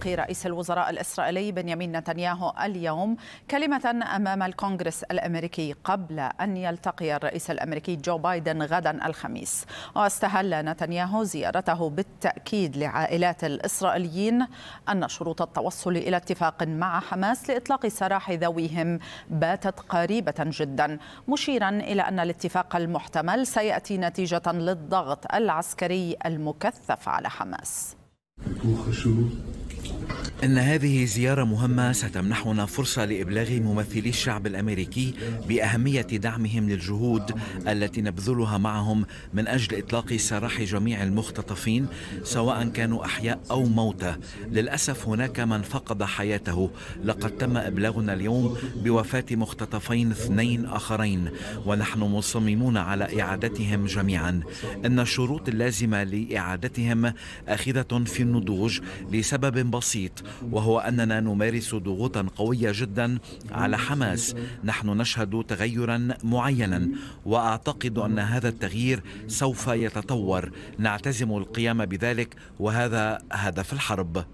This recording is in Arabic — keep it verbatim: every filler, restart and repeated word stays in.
يلقي رئيس الوزراء الإسرائيلي بنيامين نتنياهو اليوم كلمة أمام الكونغرس الأمريكي قبل أن يلتقي الرئيس الأمريكي جو بايدن غدا الخميس. واستهل نتنياهو زيارته بالتأكيد لعائلات الإسرائيليين أن شروط التوصل إلى اتفاق مع حماس لإطلاق سراح ذويهم باتت قريبة جدا، مشيرا إلى أن الاتفاق المحتمل سيأتي نتيجة للضغط العسكري المكثف على حماس. إن هذه زيارة مهمة ستمنحنا فرصة لإبلاغ ممثلي الشعب الأمريكي بأهمية دعمهم للجهود التي نبذلها معهم من أجل إطلاق سراح جميع المختطفين سواء كانوا أحياء أو موتى. للأسف هناك من فقد حياته. لقد تم إبلاغنا اليوم بوفاة مختطفين اثنين آخرين، ونحن مصممون على إعادتهم جميعا. إن الشروط اللازمة لإعادتهم آخذة في النضوج لسبب بسيط، وهو أننا نمارس ضغوطا قوية جدا على حماس. نحن نشهد تغيرا معينا، وأعتقد أن هذا التغيير سوف يتطور. نعتزم القيام بذلك، وهذا هدف الحرب.